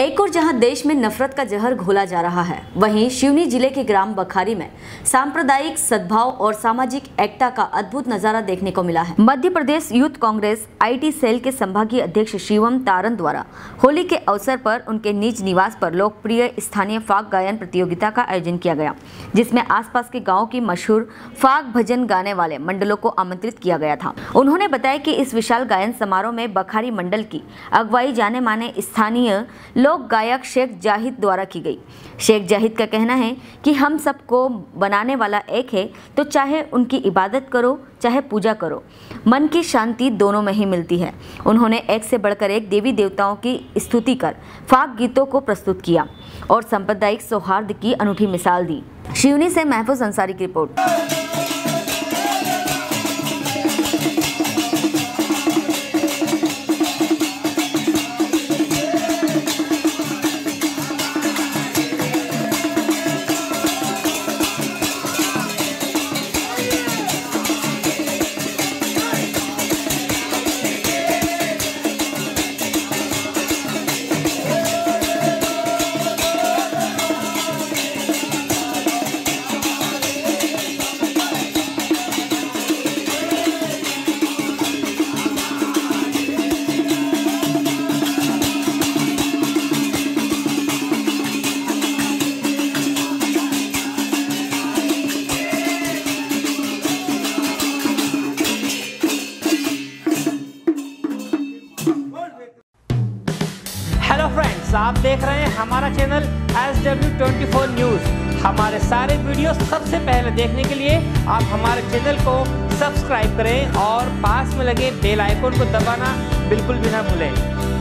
एक और जहां देश में नफरत का जहर घोला जा रहा है, वहीं सिवनी जिले के ग्राम बखारी में सांप्रदायिक सद्भाव और सामाजिक एकता का अद्भुत नजारा देखने को मिला है। Madhya Pradesh youth Congress IT cell के संभागीय अध्यक्ष शिवम तारन द्वारा होली के अवसर पर उनके निज निवास पर लोकप्रिय स्थानीय फाग गायन प्रतियोगिता का आयोजन किया गया, जिसमें आसपास के गाँव की मशहूर फाग भजन गाने वाले मंडलों को आमंत्रित किया गया था। उन्होंने बताया कि इस विशाल गायन समारोह में बखारी मंडल की अगुवाई जाने माने स्थानीय लोक गायक शेख जाहिद द्वारा की गई। शेख जाहिद का कहना है कि हम सबको बनाने वाला एक है, तो चाहे उनकी इबादत करो चाहे पूजा करो, मन की शांति दोनों में ही मिलती है। उन्होंने एक से बढ़कर एक देवी देवताओं की स्तुति कर फाग गीतों को प्रस्तुत किया और सांप्रदायिक सौहार्द की अनूठी मिसाल दी। सिवनी से महफूज अंसारी की रिपोर्ट। हेलो फ्रेंड्स, आप देख रहे हैं हमारा चैनल SW24 न्यूज़। हमारे सारे वीडियो सबसे पहले देखने के लिए आप हमारे चैनल को सब्सक्राइब करें और पास में लगे बेल आइकन को दबाना बिल्कुल भी ना भूलें।